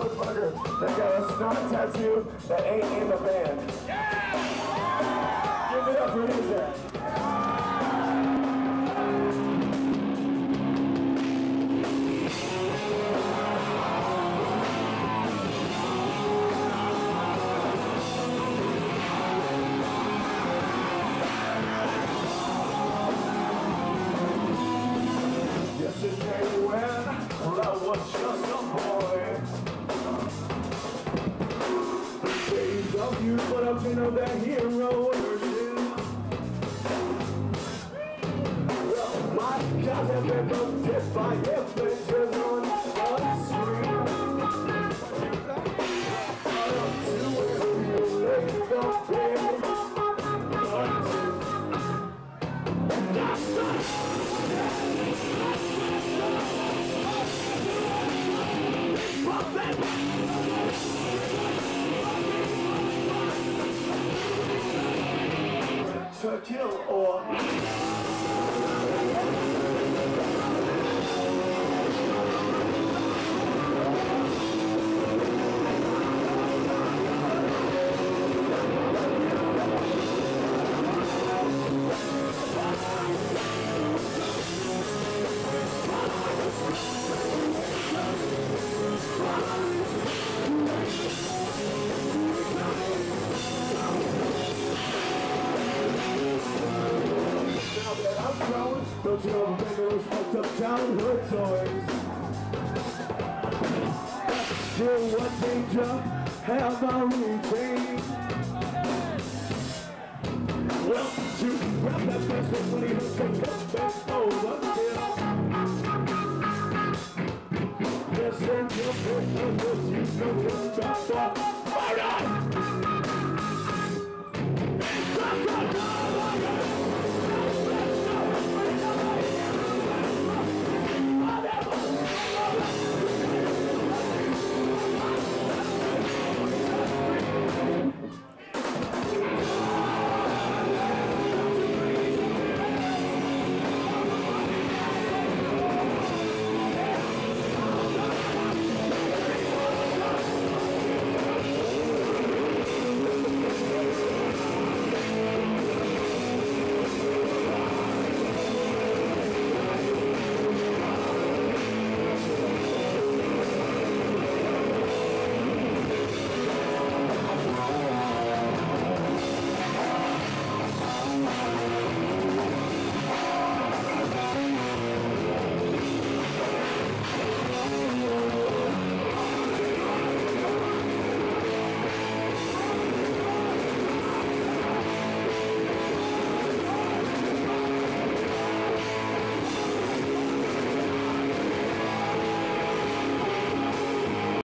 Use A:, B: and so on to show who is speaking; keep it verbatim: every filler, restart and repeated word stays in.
A: motherfucker that got a snot tattoo that ain't in the band. Yeah! Give it up for his ass. Yesterday when I was just a boy, days of youth, but I'm turning up that hero version. Well, my guys have been looked by adventures on the screen. Right up to where you lay the bed. To kill or don't you ever bring those fucked up childhood toys? Still, what danger have I retained? Well, you grab that best one when he hooks up back over here. Yes, and you're good, you know you're back up. Alright!